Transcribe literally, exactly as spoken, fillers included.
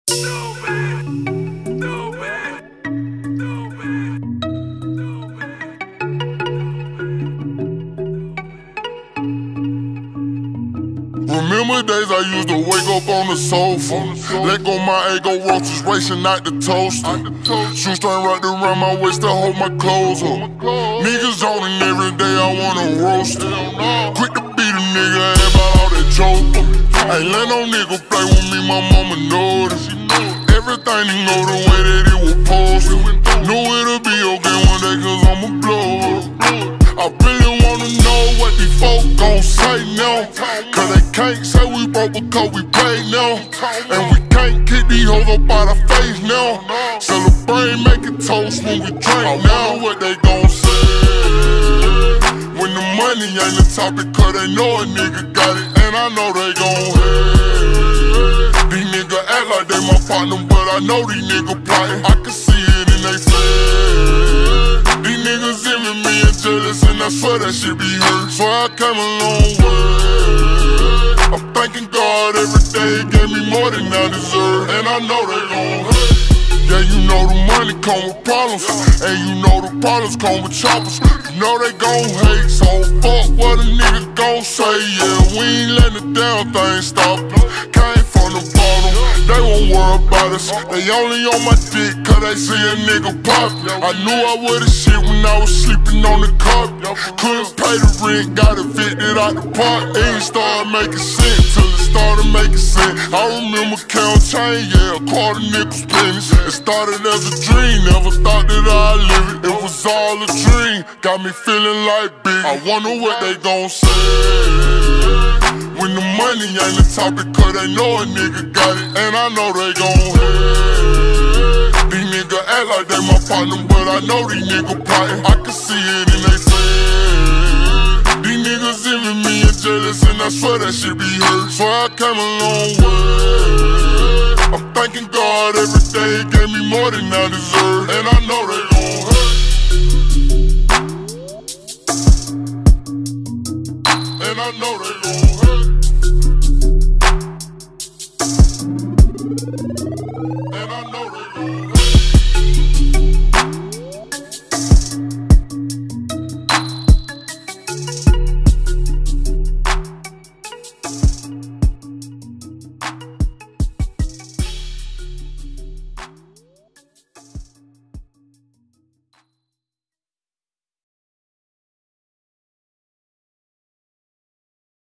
Remember days I used to wake up on the sofa, let go my ego roaches racing out the toaster. Shoestring wrapped around my waist to hold my clothes up. Niggas on and every day I wanna roast it. Quick to beat a nigga head about all that joke. Ain't let no nigga play with me, my mama know this. Everything he know the way that it was posted. Knew it'll be okay one day cause I'ma blow up. I really wanna know what these folk gon' say now. Cause they can't say we broke because we paid now. And we can't kick these hoes up out our face now. Celebrate, make it toast when we drink now. What they gon' say when the money ain't the topic, cause they know a nigga got it. And I know they gon' hate. These niggas act like they my partner, but I know these niggas plotting. I can see it in they face. These niggas envy me and jealous, and I swear that shit be hurt. So I came a long way. I'm thanking God every day, he gave me more than I deserve. And I know they gon' hate. Yeah, you know the money come with problems, and you know the problems come with choppers. You know they gon' hate, so fuck what a nigga gon' say. Yeah, we ain't letting the damn thing stop us. Came from the bottom, they won't worry about us. They only on my dick cause they see a nigga pop. I knew I would've shit when I was sleeping on the carpet. Couldn't pay the rent, got evicted out the park. It ain't started making sense till it started making sense. I remember count chain, yeah, a quarter nickel's pennies. It started as a dream, never thought that I'd live it. It was all a dream, got me feeling like big. I wonder what they gon' say when the money ain't the topic, cause they know a nigga got it. And I know they gon' hate. These niggas act like they my partner, but I know these niggas plotting. I can see it in they face. These niggas envy me and jealous, and I swear that shit be hurt. So I came a long way. I'm thanking God every day, he gave me more than I deserve. And I know they gon'